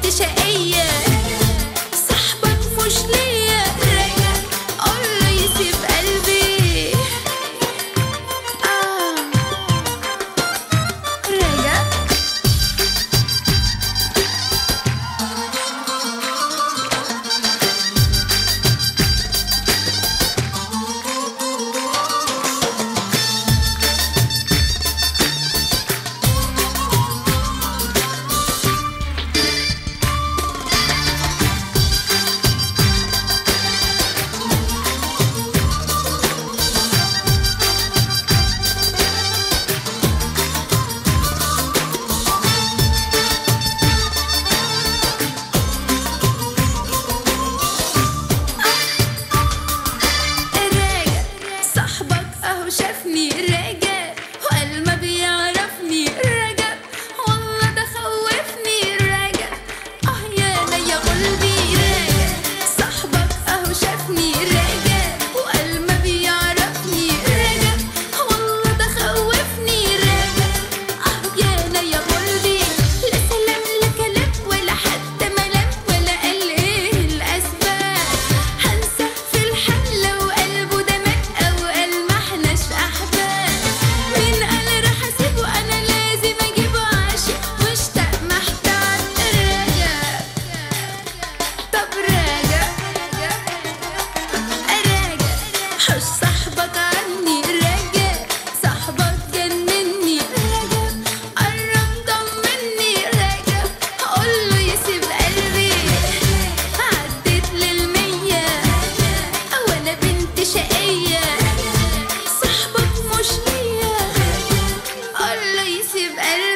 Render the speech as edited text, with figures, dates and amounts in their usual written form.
بنت شقية، صاحبك مش ليا، قوله يسيب قلبي. راجع شافني راجع وقال ما بيعرفني، راجع والله ده خوفني، راجع يانا يا قلبي، راجع صاحبك اهو شافني راجع وقال ما بيعرفني، راجع والله ده خوفني، راجع يانا يا قلبي. لا سلام لا كلام ولا حتى ملام ولا قال ايه الاسباب، هنسى في الحال لو قلبه ده مات او قال ما احناش احباب. مين قال راح اسيبه انا لازم اجيبه عاشق مشتاق محتاج، راجع طب راجع حوش صاحبك عني، راجع صاحبك جنني، راجع قرب طمني، راجع قوله يسيب قلبي. عديت لل100 وانا بنت شقية، صاحبك مش ليا، قوله يسيب قلبي.